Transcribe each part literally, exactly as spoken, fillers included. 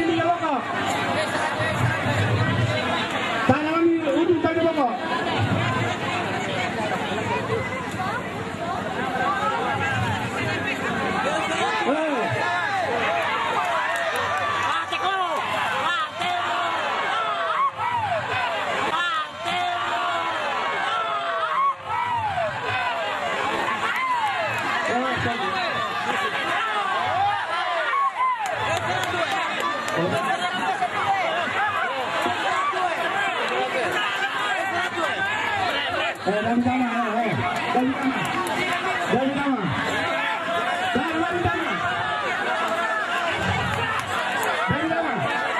tiga pokok. Tanam ujung tiga pokok. Dari sana, dari sana, dari sana, dari sana, dari sana.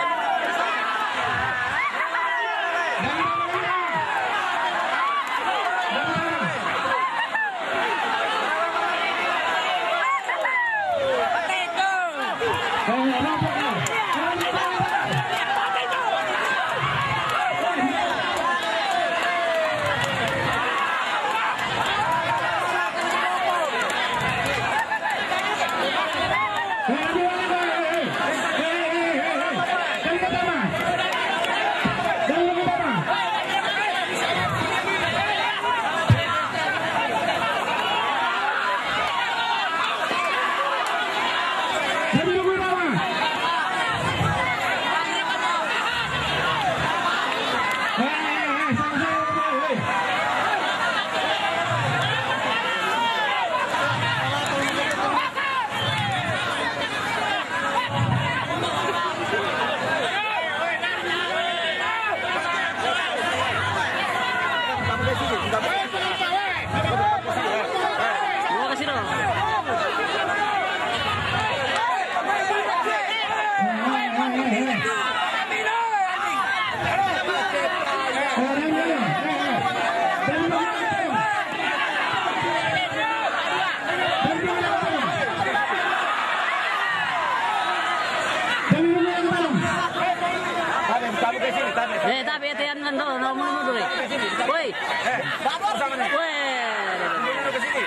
Eh, tapi hati-hati kan dulu, nomor dulu. Woi. Eh, sama nih. Woi. Ke sini.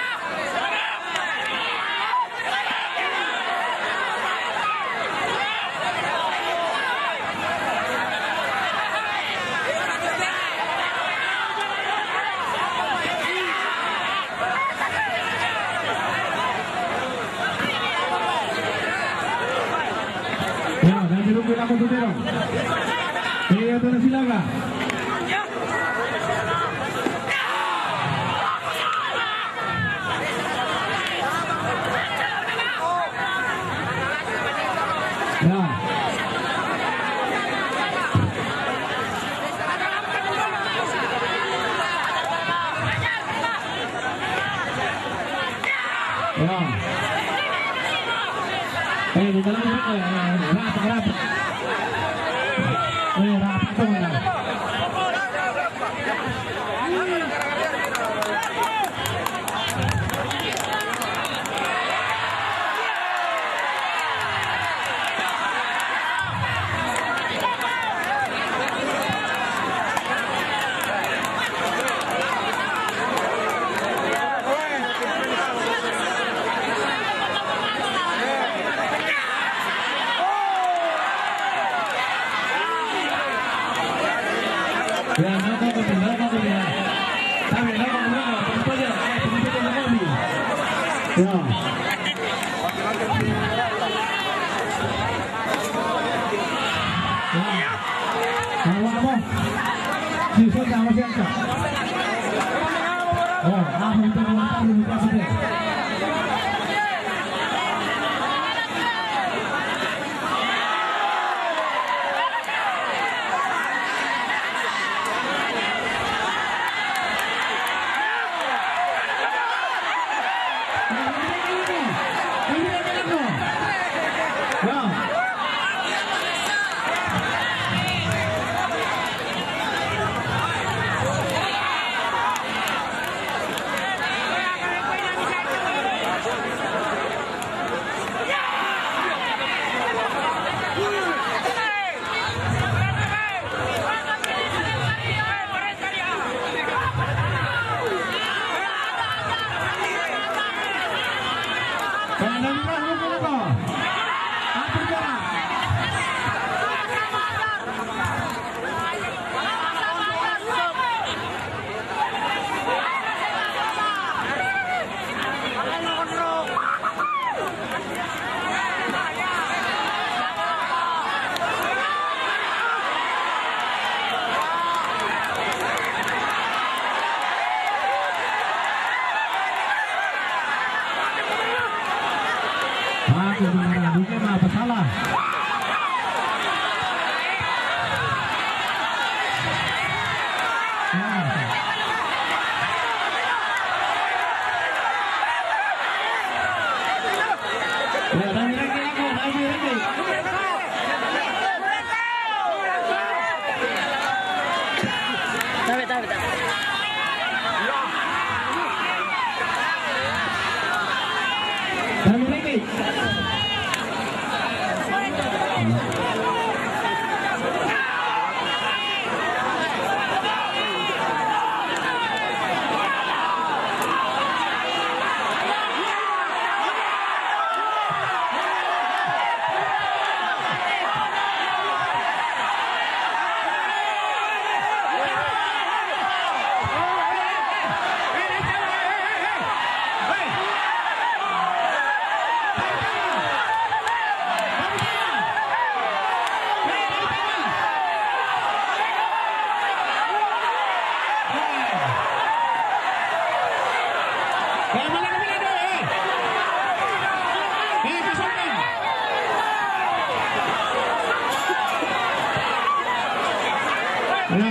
Ya, dan dirungkit aku tuh dong. Iya, terus silakan. Ya. Ya. Eh, di dalam eh, rapat, rapat. Eh, rapat tuh ya. Ya, no tengo que no tengo que sabe, no tengo nada, por allá, por allá de Bobby. Ya. Ya. Vamos, vamos. Si suelta, vamos a Oh, vamos a intentar un paso de. Ya.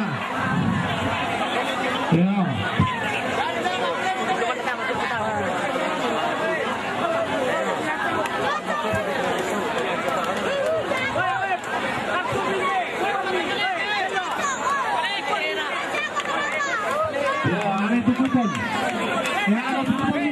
Ya. Ya, ada tutupan. Ya, ada tutupan.